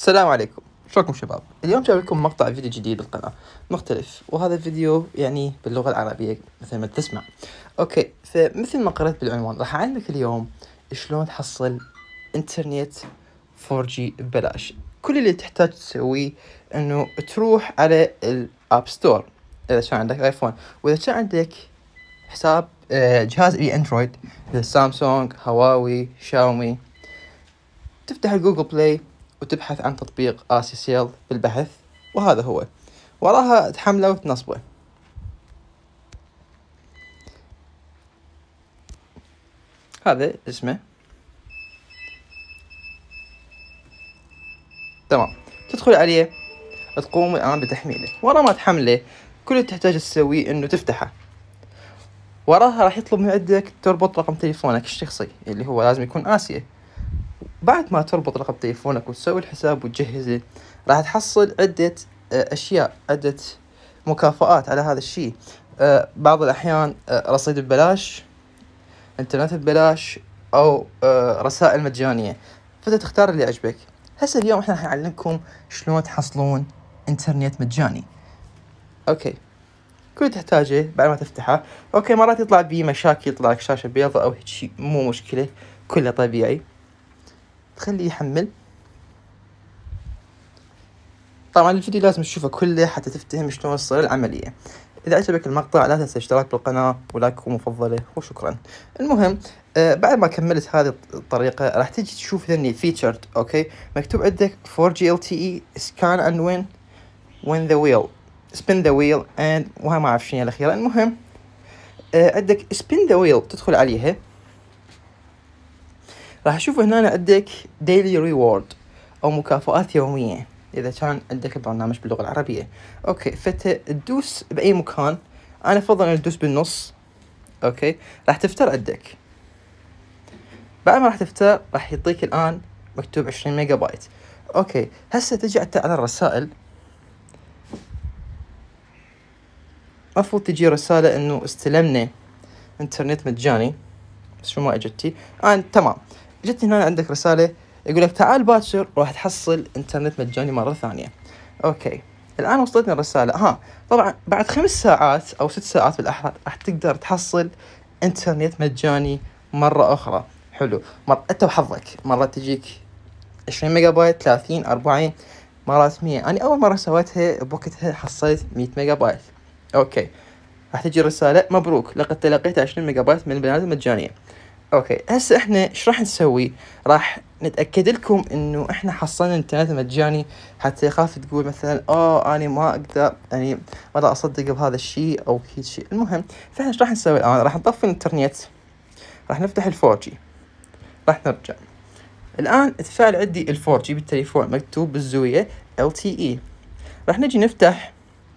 السلام عليكم، شلونكم شباب؟ اليوم جايب لكم مقطع فيديو جديد بالقناة مختلف، وهذا الفيديو يعني باللغة العربية مثل ما تسمع. اوكي، فمثل ما قرأت بالعنوان راح أعلمك اليوم شلون تحصل انترنت 4G ببلاش. كل اللي تحتاج تسويه انه تروح على الاب ستور اذا كان عندك ايفون، واذا كان عندك حساب جهاز اندرويد مثل سامسونج، هواوي، شاومي، تفتح الجوجل بلاي وتبحث عن تطبيق آسيسيال بالبحث، وهذا هو. وراها تحمله وتنصبه. هذا اسمه. تمام، تدخل عليه، تقوم الآن بتحميله. ورا ما تحمله كل اللي تحتاج تسويه انه تفتحه. وراها راح يطلب من عندك تربط رقم تليفونك الشخصي اللي هو لازم يكون آسيا. بعد ما تربط رقم تليفونك وتسوي الحساب وتجهزه، راح تحصل عدة أشياء، عدة مكافآت على هذا الشيء. بعض الأحيان رصيد ببلاش، انترنت ببلاش، أو رسائل مجانية، فأنت تختار اللي يعجبك. هسه اليوم احنا راح نعلمكم شلون تحصلون انترنت مجاني. اوكي، كل اللي تحتاجه بعد ما تفتحه، اوكي مرات يطلع بيه مشاكل، يطلع لك شاشة بيضاء أو شيء، مو مشكلة، كله طبيعي. تخليه يحمل. طبعا الفيديو لازم تشوفه كله حتى تفتهم شلون تصير العملية. إذا عجبك المقطع لا تنسى الاشتراك بالقناة ولايك مفضلة، وشكرا. المهم بعد ما كملت هذه الطريقة راح تيجي تشوف ذني فيتشرد. اوكي، مكتوب عندك 4G LTE scan and win the wheel spin the wheel and وها ما أعرف شنو الأخيرة. المهم عندك spin the wheel، تدخل عليها راح أشوف هنا عندك daily reward أو مكافآت يومية إذا كان عندك البرنامج باللغة العربية. أوكي، فتدوس بأي مكان. أنا أفضل أن تدوس بالنص. أوكي، راح تفتر عندك. بعد ما راح تفتر راح يعطيك الآن مكتوب 20 ميجا بايت. أوكي، هسه تجي على الرسائل. مفروض تجي رسالة إنه استلمنا إنترنت مجاني، بس شو ما اجتي. تمام، جتني هنا عندك رسالة يقول لك تعال باكر راح تحصل انترنت مجاني مرة ثانية. اوكي، الان وصلتني الرسالة. طبعا بعد 5 ساعات او 6 ساعات بالاحرى راح تقدر تحصل انترنت مجاني مرة اخرى. حلو، انت وحظك، مرات تجيك 20 ميجا بايت، 30، 40، مرات 100. انا اول مرة سويتها بوقتها حصلت 100 ميجا بايت. اوكي، راح تجي رسالة مبروك لقد تلقيت 20 ميجا بايت من البيانات المجانية. اوكي، هسه احنا ايش راح نسوي؟ راح نتاكد لكم انه احنا حصلنا انترنت مجاني، حتى يخاف تقول مثلا انا ما اقدر، يعني ما دا اصدق بهذا الشيء او هيك شيء. المهم، فاحنا ايش راح نسوي الان؟ راح نطفي الانترنت، راح نفتح ال4G، راح نرجع. الان تفاعل عندي ال4G بالتليفون مكتوب بالزاوية LTE. راح نجي نفتح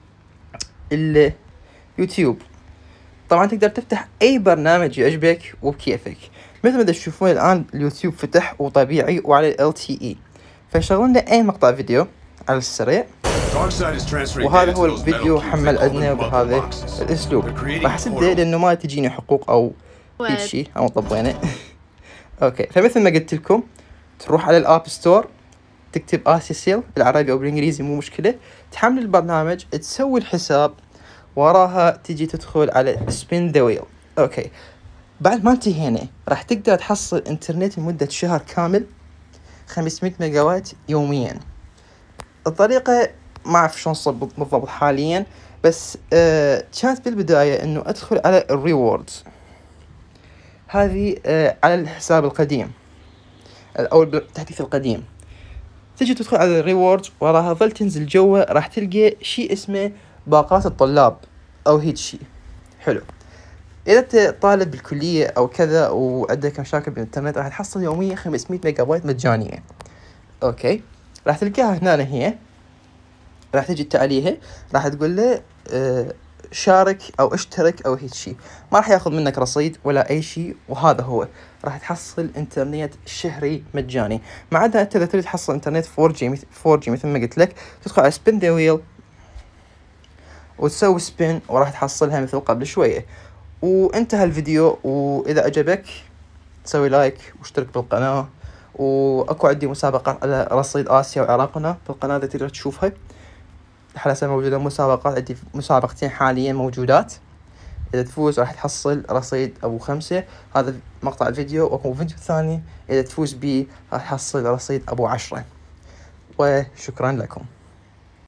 اليوتيوب. طبعا تقدر تفتح اي برنامج يعجبك وبكيفك. مثل ما تشوفون الان اليوتيوب فتح وطبيعي وعلى LTE. فشغلنا اي مقطع فيديو على السريع، وهذا هو الفيديو حمل عندنا بهذا الاسلوب. راح اسده لانه ما تجيني حقوق او هيك شيء، او طبينا. اوكي، فمثل ما قلت لكم تروح على الاب ستور، تكتب آسيسيال بالعربي او بالانجليزي مو مشكلة، تحمل البرنامج، تسوي الحساب، وراها تيجي تدخل على spin the wheel. اوكي، بعد ما انتهينا راح تقدر تحصل انترنت لمدة شهر كامل 500 ميجا بايت يوميا. الطريقة ما اعرف شلون صار بالضبط حاليا، بس كانت بالبداية انه ادخل على الريوردز هذه على الحساب القديم او التحديث القديم. تجي تدخل على الريوردز، وراها ظل تنزل جوا راح تلقى شيء اسمه باقات الطلاب او هيك شيء. حلو، اذا انت طالب بالكليه او كذا وعندك مشاكل بالانترنت راح تحصل يوميا 500 ميجا بايت مجانيه. اوكي، راح تلقاها هنا هي، راح تجي عليها، راح تقول له شارك او اشترك او هيك شيء. ما راح ياخذ منك رصيد ولا اي شيء، وهذا هو راح تحصل انترنت شهري مجاني. ما عدا انت اذا تريد تحصل انترنت 4G مثل ما قلت لك، تدخل على spin the wheel وتسوي سبين، وراح تحصلها مثل قبل شوية. وانتهى الفيديو، واذا عجبك سوي لايك واشترك بالقناة واكو عندي مسابقات على رصيد اسيا وعراقنا في القناة اللي تقدر تشوفها. هسه موجودة مسابقات، عندي مسابقتين حاليا موجودات. إذا تفوز راح تحصل رصيد أبو 5، هذا مقطع الفيديو. وأكو فيديو ثاني إذا تفوز بيه راح تحصل رصيد أبو 10. وشكرا لكم.